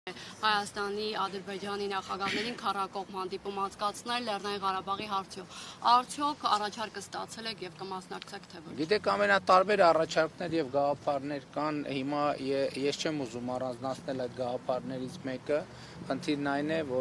Հայաստանի, Ադրբեջանի նախագահներին քառակողմ հանդիպում անցկացնել Լեռնային Ղարաբաղի հարցով։ Արդյոք առաջարկը ստացել եք եւ կմասնակցեք թե ոչ։ Գիտեք, ամենատարբեր առաջարկներ եւ գաղափարներ կան։ Հիմա ես չեմ ուզում առանձնացնել այդ գաղափարներից մեկը։ Խնդիրն այն է,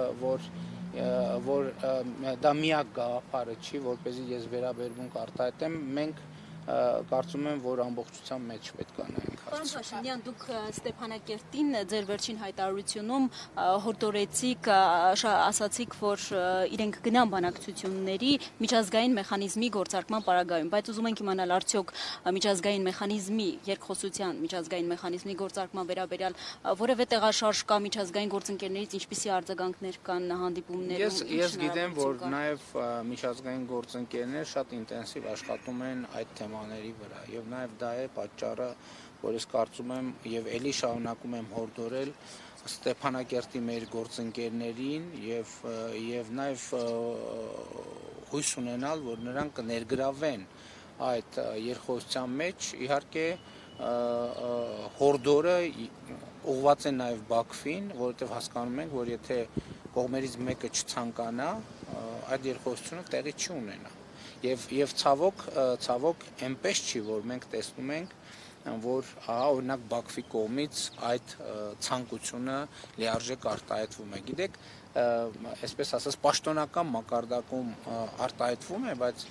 որ դա միակ գաղափարը չի, որպեսզի ես վերաբերմունք արտահայտեմ, մենք կարծում եմ, որ ամբողջության մեջ պետք է նայենք հարցը։ Պարոն Փաշինյան, դուք Ստեփանակերտին ձեր վերջին հայտարարությունում հորդորեցիք, ասացիք, որ իրենք գնան բանակցությունների միջազգային մեխանիզմի գործարկման պարագայում, բայց ուզում ենք իմանալ արդյոք միջազգային մեխանիզմի, երկխոսության միջազգային մեխանիզմի գործարկման վերաբերյալ որևէ տեղաշարժ կա միջազգային գործընկերներից, ինչպիսի արձագանքներ կան հանդիպումներում։ Ես գիտեմ, որ նաև միջազգային գործընկերներ շատ ինտենսիվ աշխատում են այդ թեմաների վրա եւ նաև դա է պատճառը, որ ես կարծում եմ եւ ելի շարունակում եմ հորդորել Ստեփանակերտի մեր գործընկերներին եւ նաև հույս ունենալ, որ նրանք կներգրավեն այդ երկխոսության մեջ, իհարկե հորդորը ուղղված է նաև Բաքվին, որովհետեւ հասկանում ենք, որ եթե կողմերից մեկը չցանկանա, այդ երկխոսությունը տեղի չի ունենա։ Եվ ցավոք այնպես չի, որ մենք տեսնում ենք, որ օրինակ Բաքվի կողմից այդ ցանկությունը լիարժեք արտահայտվում է։ Գիտեք, այսպես ասած, պաշտոնական մակարդակում արտահայտվում է, բայց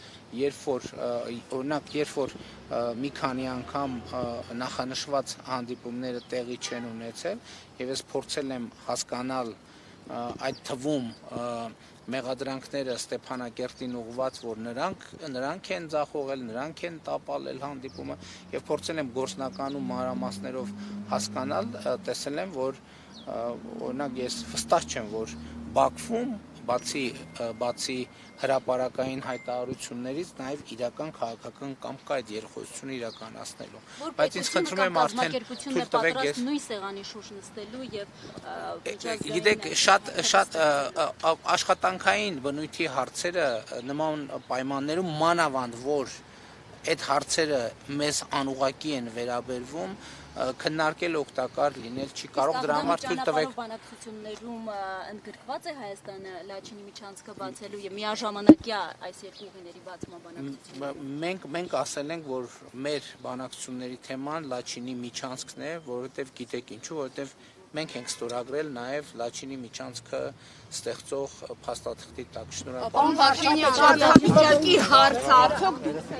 երբ որ մի քանի անգամ նախանշված հանդիպումները տեղի չեն ունեցել, եւ ես փորձել եմ հասկանալ այդ թվում մեղադրանքները Ստեփանակերտին ուղղված, որ նրանք են ձախողել, նրանք են տապալել հանդիպումը եւ փորձել եմ գործնականում մանրամասներով հասկանալ, տեսել եմ, որ օրինակ ես վստահ չեմ, որ Բաքվում բացի հրապարակային հայտարարություններից նաև իրական քաղաքական կամք կա այդ երկխոսությունը իրականացնելու։ Բայց ինձ խնդրում եմ արդեն թույլ տվեք ես նույն սեղանի շուրջ նստելու եւ գիտեք, շատ աշխատանքային բնույթի հարցերը նման պայմաններում մանավանդ որ այդ հարցերը մեզ անուղղակի են վերաբերվում, քննարկել օգտակար լինել չի կարող, դրա համար թույլ տվեք բանակցություններում ընդգրկված է Հայաստանը Լաչինի միջանցքը բացելու եւ միաժամանակյա այս երկու ուղիների բացման բանակցությունները։ Մենք ասել ենք, որ մեր բանակցությունների թեման Լաչինի միջանցքն է, որովհետեւ գիտեք ինչու, որովհետեւ մենք ենք ստորագրել նաև Լաչինի միջանցքը ստեղծող փաստաթղթի տակ։ Շնորհակալ։ Պարոն Փաշինյան, հարցը արդյոք դուք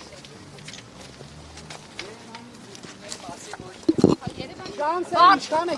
եք